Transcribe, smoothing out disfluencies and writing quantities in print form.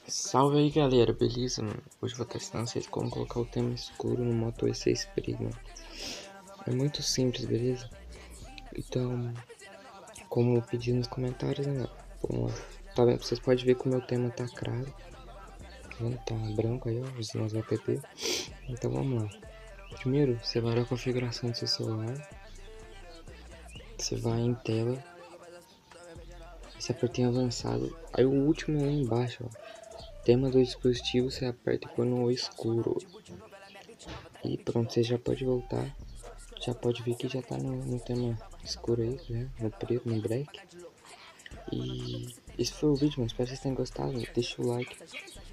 Salve aí galera, beleza, mano? Hoje eu vou estar ensinando vocês como colocar o tema escuro no Moto E6 Prima. É muito simples, beleza? Então, como eu pedi nos comentários, né? Vamos lá. Tá vendo? Vocês podem ver que o meu tema tá claro. Tá vendo? Tá branco aí, ó, usando os app. Então vamos lá. Primeiro, você vai na configuração do seu celular. Você vai em tela. Você aperta em avançado. Aí o último lá embaixo, ó. Tema do dispositivo, você aperta e põe no escuro. E pronto, você já pode voltar. Já pode ver que já tá no tema escuro aí, né? No preto, no black. E esse foi o vídeo, mano. Espero que vocês tenham gostado. Deixa o like.